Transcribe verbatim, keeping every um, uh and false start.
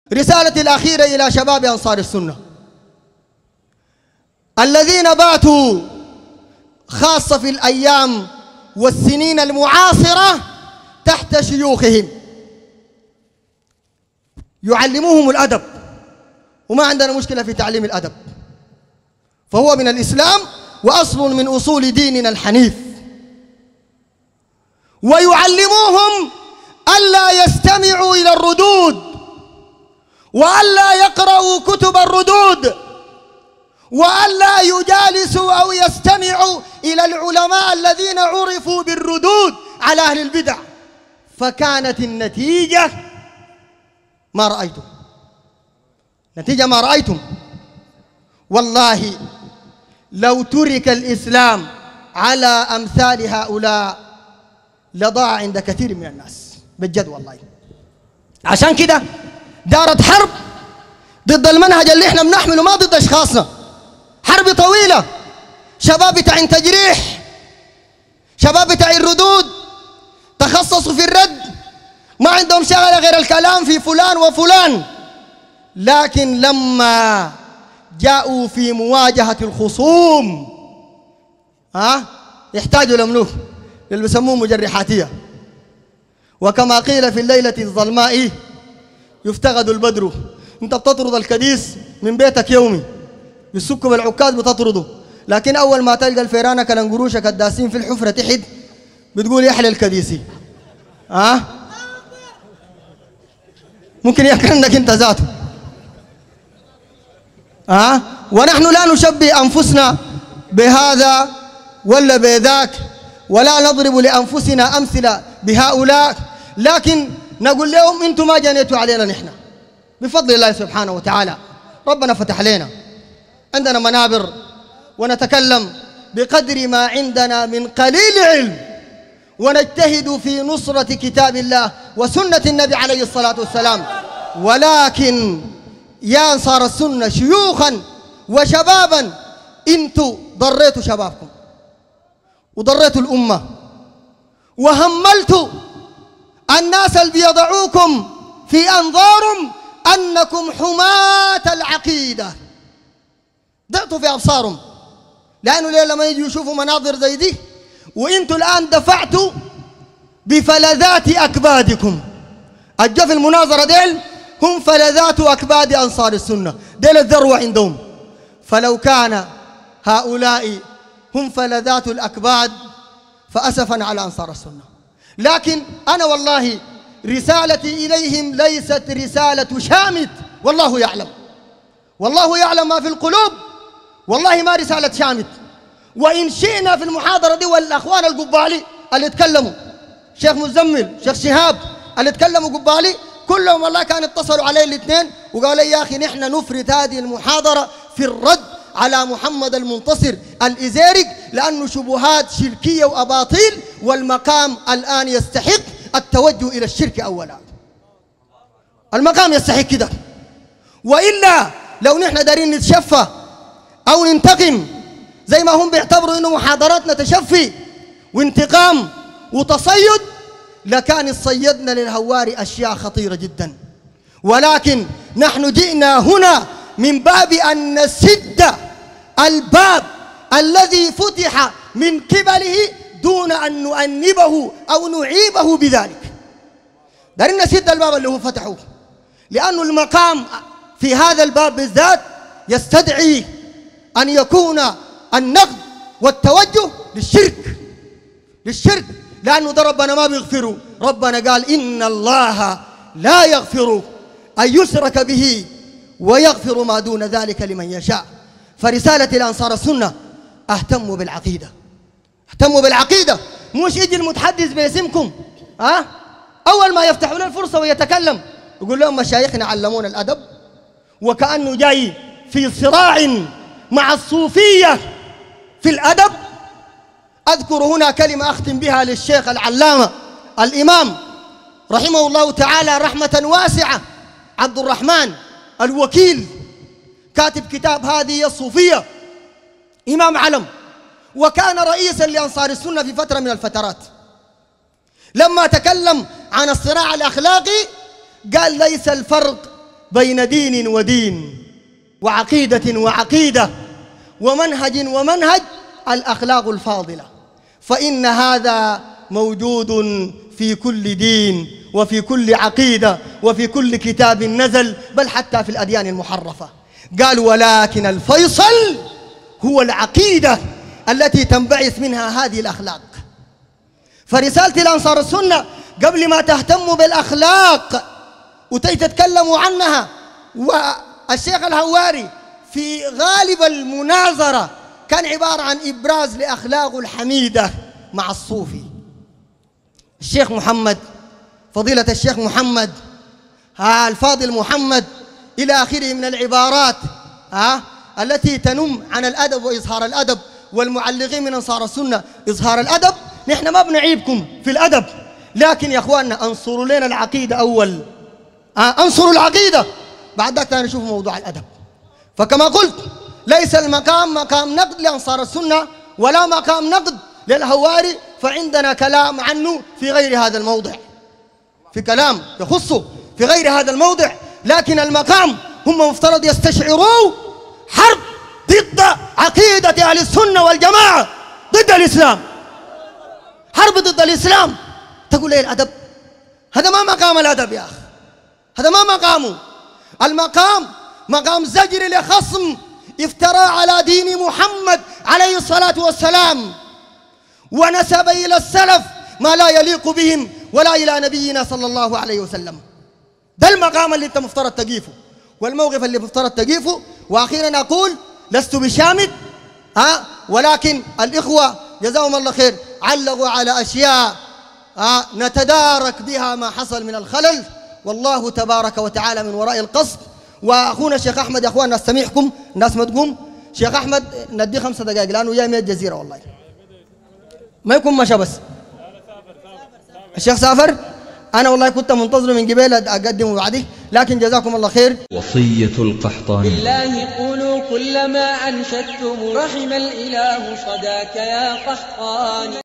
رسالتي الأخيرة إلى شباب أنصار السنة الذين باتوا خاصة في الأيام والسنين المعاصرة تحت شيوخهم يعلموهم الأدب، وما عندنا مشكلة في تعليم الأدب، فهو من الإسلام وأصل من أصول ديننا الحنيف. ويعلموهم ألا يستمعوا إلى الردود، وألا يقرأوا كتب الردود، وألا يجالسوا أو يستمعوا إلى العلماء الذين عرفوا بالردود على أهل البدع. فكانت النتيجة ما رأيتم، نتيجة ما رأيتم. والله لو ترك الإسلام على أمثال هؤلاء لضاع عند كثير من الناس بجد والله. عشان كده دارت حرب ضد المنهج اللي احنا بنحمله، ما ضد أشخاصنا، حرب طويلة. شباب بتاع تجريح، شباب بتاع الردود تخصصوا في الرد، ما عندهم شغلة غير الكلام في فلان وفلان. لكن لما جاءوا في مواجهة الخصوم ها يحتاجوا لمنوه اللي بيسموه مجرحاتية. وكما قيل في الليلة الظلماء يفتقد البدر. انت بتطرد الكديس من بيتك يومي، بالسك بالعكاز بتطرده، لكن أول ما تلقى الفيرانة كالنقروشك الداسين في الحفرة تحت بتقول يحلى الكديسي ها ممكن يكرنك انت ذاته ها. ونحن لا نشبه أنفسنا بهذا ولا بذاك، ولا نضرب لأنفسنا أمثلة بهؤلاء، لكن نقول لهم انتم ما جنيتوا علينا نحن بفضل الله سبحانه وتعالى. ربنا فتح علينا، عندنا منابر ونتكلم بقدر ما عندنا من قليل علم، ونجتهد في نصرة كتاب الله وسنة النبي عليه الصلاة والسلام. ولكن يا أنصار السنة شيوخا وشبابا، انتوا ضريتوا شبابكم وضريتوا الأمة، وهملتوا الناس اللي بيضعوكم في أنظارهم أنكم حماة العقيدة، ضعتوا في أبصارهم. لأنه ليه لما يجوا يشوفوا مناظر زي دي وإنتوا الآن دفعتوا بفلذات أكبادكم. الجو في المناظرة ديل هم فلذات أكباد أنصار السنة، ديل الذروة عندهم. فلو كان هؤلاء هم فلذات الأكباد فأسفا على أنصار السنة. لكن أنا والله رسالتي إليهم ليست رسالة شامت، والله يعلم، والله يعلم ما في القلوب، والله ما رسالة شامت. وإن شئنا في المحاضرة دي والأخوان القبالي اللي اتكلموا، شيخ مزمل، شيخ شهاب اللي اتكلموا قبالي، كلهم والله كان اتصلوا علي الاثنين وقالوا لي يا أخي نحن نفرد هذه المحاضرة في الرد على محمد المنتصر الإزيرق، لأنه شبهات شركية وأباطيل، والمقام الآن يستحق التوجه إلى الشرك أولا. المقام يستحق كده، وإلا لو نحن دارين نتشفى أو ننتقم زي ما هم بيعتبروا إنه محاضراتنا تشفي وانتقام وتصيد، لكان صيدنا للهواري أشياء خطيرة جدا. ولكن نحن جئنا هنا من باب أن نسد الباب الذي فتح من قبله دون أن نؤنبه أو نعيبه بذلك. دارين نسد الباب اللي هو فتحه، لأن المقام في هذا الباب بالذات يستدعي أن يكون النقد والتوجه للشرك للشرك لأنه ده ربنا ما بيغفره. ربنا قال إن الله لا يغفر أن يشرك به ويغفر ما دون ذلك لمن يشاء. فرسالة الأنصار السنة اهتموا بالعقيدة، اهتموا بالعقيدة، مش يجي المتحدث باسمكم ها أول ما يفتحوا له الفرصة ويتكلم يقول لهم مشايخنا علمونا الأدب، وكأنه جاي في صراع مع الصوفية في الأدب. أذكر هنا كلمة أختم بها للشيخ العلامة الإمام رحمه الله تعالى رحمة واسعة عبد الرحمن الوكيل، كاتب كتاب هذه الصوفية، إمام علم، وكان رئيسا لأنصار السنة في فترة من الفترات. لما تكلم عن الصراع الأخلاقي قال ليس الفرق بين دين ودين وعقيدة وعقيدة ومنهج ومنهج، الأخلاق الفاضلة، فإن هذا موجود في كل دين وفي كل عقيدة وفي كل كتاب نزل، بل حتى في الأديان المحرفة. قال ولكن الفيصل هو العقيدة التي تنبعث منها هذه الأخلاق. فرسالة الأنصار السنة قبل ما تهتموا بالأخلاق وتتكلموا عنها، والشيخ الهواري في غالب المناظرة كان عبارة عن إبراز لأخلاق الحميدة مع الصوفي. الشيخ محمد، فضيلة الشيخ محمد ها الفاضل محمد إلى آخره من العبارات ها التي تنم عن الأدب وإظهار الأدب، والمعلقين من أنصار السنة إظهار الأدب. نحن ما بنعيبكم في الأدب، لكن يا أخواننا أنصروا لنا العقيدة أول، ها أنصروا العقيدة، بعد ذلك نشوف موضوع الأدب. فكما قلت ليس المقام مقام نقد لأنصار السنة ولا مقام نقد للهواري، فعندنا كلام عنه في غير هذا الموضع، في كلام يخصه في غير هذا الموضع. لكن المقام هم مفترض يستشعروا حرب ضد عقيدة أهل السنة والجماعة، ضد الإسلام، حرب ضد الإسلام. تقول لي الأدب؟ هذا ما مقام الأدب يا أخي، هذا ما مقامه. المقام مقام زجر لخصم افترى على دين محمد عليه الصلاة والسلام ونسب إلى السلف ما لا يليق بهم ولا إلى نبينا صلى الله عليه وسلم. ده المقام اللي انت مفترض تقيفه والموقف اللي مفترض تقيفه. وأخيرا أقول لست بشامت ها، ولكن الإخوة جزاهم الله خير علقوا على أشياء ها نتدارك بها ما حصل من الخلل، والله تبارك وتعالى من وراء القصد. وأخونا الشيخ أحمد يا أخوان نستمعكم، الناس ما تقوم. شيخ أحمد ندي خمسة دقائق لأنه جاي من الجزيرة، والله ما يكون مشى. بس الشيخ سافر، أنا والله كنت منتظر من قبل أقدمه بعده، لكن جزاكم الله خير. وصية القحطاني: لله قولوا كل ما أنشدتم، رحم الإله صداك يا قحطاني.